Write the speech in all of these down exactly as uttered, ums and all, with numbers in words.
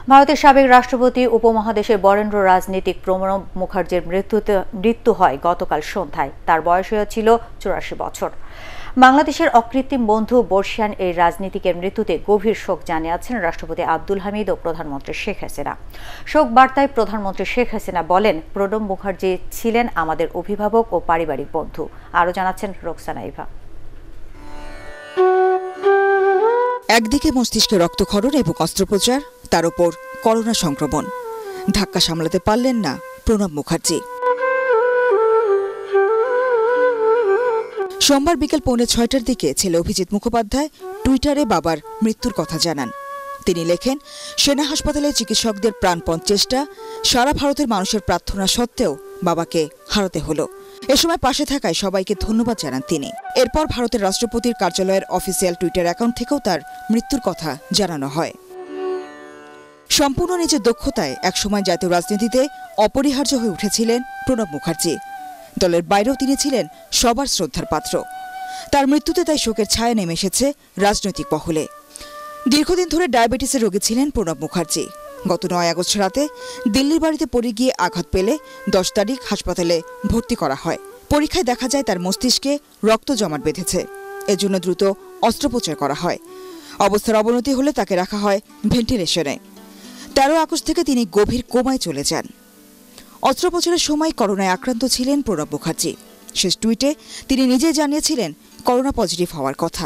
ভারতের সাবেক রাষ্ট্রপতি উপমহাদেশের বরেণ্য রাজনীতিক প্রণব মুখার্জির মৃত্যুতে মৃত্যু হয় গতকাল সন্ধ্যায়। তার বয়স ছিল চুরাশি বছর। বাংলাদেশের অকৃত্রিম বন্ধু বর্ষিয়ান এই রাজনীতিকের মৃত্যুতে গভীর শোক জানিয়েছেন রাষ্ট্রপতি আব্দুল হামিদ ও প্রধানমন্ত্রী শেখ হাসিনা। শোক বার্তায় প্রধানমন্ত্রী শেখ হাসিনা বলেন, প্রণব মুখার্জি ছিলেন আমাদের অভিভাবক ও পারিবারিক বন্ধু। আরও জানাচ্ছেন রোকসানা ইভা। একদিকে মস্তিষ্কে রক্তক্ষরণ এবং অস্ত্রোপচার, তার উপর করোনা সংক্রমণ। ধাক্কা সামলাতে পারলেন না প্রণব মুখার্জি। সোমবার বিকেল পৌনে ছয়টার দিকে ছেলে অভিজিৎ মুখোপাধ্যায় টুইটারে বাবার মৃত্যুর কথা জানান। তিনি লেখেন, সেনা হাসপাতালে চিকিৎসকদের প্রাণপণ চেষ্টা, সারা ভারতের মানুষের প্রার্থনা সত্ত্বেও বাবাকে হারাতে হলো। এ সময় পাশে থাকায় সবাইকে ধন্যবাদ জানান তিনি। এরপর ভারতের রাষ্ট্রপতির কার্যালয়ের অফিসিয়াল টুইটার অ্যাকাউন্ট থেকেও তার মৃত্যুর কথা জানানো হয়। সম্পূর্ণ নিজের দক্ষতায় একসময় জাতীয় রাজনীতিতে অপরিহার্য হয়ে উঠেছিলেন প্রণব মুখার্জি। দলের বাইরেও তিনি ছিলেন সবার শ্রদ্ধার পাত্র। তার মৃত্যুতে তাই শোকের ছায়া নেমে এসেছে রাজনৈতিক মহলে। দীর্ঘদিন ধরে ডায়াবেটিসের রোগী ছিলেন প্রণব মুখার্জি। গত নয় আগস্ট রাতে দিল্লির বাড়িতে পড়ে গিয়ে আঘাত পেলে দশ তারিখ হাসপাতালে ভর্তি করা হয়। পরীক্ষায় দেখা যায় তার মস্তিষ্কে রক্ত জমাট বেঁধেছে। এজন্য দ্রুত অস্ত্রোপচার করা হয়। অবস্থার অবনতি হলে তাকে রাখা হয় ভেন্টিলেশনে। তেরো আগস্ট থেকে তিনি গভীর কোমায় চলে যান। অস্ত্রোপচারের সময় করোনায় আক্রান্ত ছিলেন প্রণব মুখার্জি। শেষ টুইটে তিনি নিজেই জানিয়েছিলেন করোনা পজিটিভ হওয়ার কথা।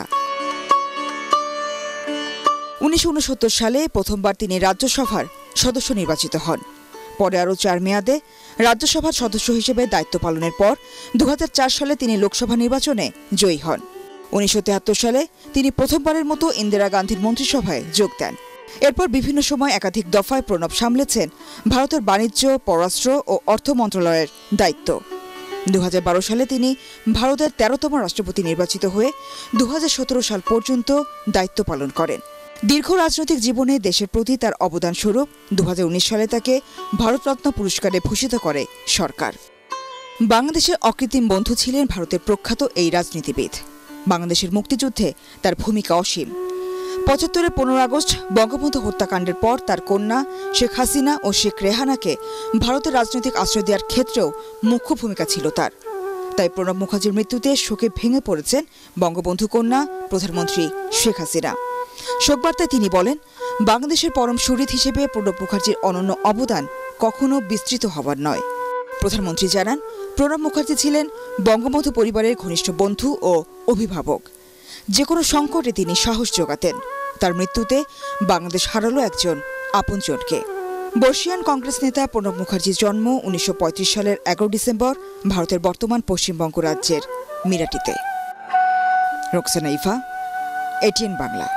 উনিশশো উনসত্তর সালে প্রথমবার তিনি রাজ্যসভার সদস্য নির্বাচিত হন। পরে আরও চার মেয়াদে রাজ্যসভার সদস্য হিসেবে দায়িত্ব পালনের পর দু হাজার চার সালে তিনি লোকসভা নির্বাচনে জয়ী হন। উনিশশো তেহাত্তর সালে তিনি প্রথমবারের মতো ইন্দিরা গান্ধীর মন্ত্রিসভায় যোগ দেন। এরপর বিভিন্ন সময় একাধিক দফায় প্রণব সামলেছেন ভারতের বাণিজ্য, পররাষ্ট্র ও অর্থ মন্ত্রণালয়ের দায়িত্ব। দু হাজার বারো সালে তিনি ভারতের তেরোতম রাষ্ট্রপতি নির্বাচিত হয়ে দু হাজার সতেরো সাল পর্যন্ত দায়িত্ব পালন করেন। দীর্ঘ রাজনৈতিক জীবনে দেশের প্রতি তার অবদান স্বরূপ দু হাজার উনিশ সালে তাকে ভারতরত্ন পুরস্কারে ভূষিত করে সরকার। বাংলাদেশের অকৃত্রিম বন্ধু ছিলেন ভারতের প্রখ্যাত এই রাজনীতিবিদ। বাংলাদেশের মুক্তিযুদ্ধে তার ভূমিকা অসীম। পঁচাত্তরের পনেরো আগস্ট বঙ্গবন্ধু হত্যাকাণ্ডের পর তার কন্যা শেখ হাসিনা ও শেখ রেহানাকে ভারতের রাজনৈতিক আশ্রয় দেওয়ার ক্ষেত্রেও মুখ্য ভূমিকা ছিল তার। তাই প্রণব মুখার্জির মৃত্যুতে শোকে ভেঙে পড়েছেন বঙ্গবন্ধু কন্যা প্রধানমন্ত্রী শেখ হাসিনা। শোকবার্তায় তিনি বলেন, বাংলাদেশের পরম শহীদ হিসেবে প্রণব মুখার্জির অনন্য অবদান কখনো বিস্তৃত হবার নয়। প্রধানমন্ত্রী জানান, প্রণব মুখার্জি ছিলেন বঙ্গবন্ধু পরিবারের ঘনিষ্ঠ বন্ধু ও অভিভাবক। যে কোনো সংকটে তিনি সাহস যোগাতেন। তার মৃত্যুতে বাংলাদেশ হারালো একজন আপনজনকে। বর্ষিয়ান কংগ্রেস নেতা প্রণব মুখার্জির জন্ম উনিশশো পঁয়ত্রিশ সালের এগারো ডিসেম্বর ভারতের বর্তমান পশ্চিমবঙ্গ রাজ্যের মিরাটিতে। রোকসানা ইভা, এটিএন বাংলা।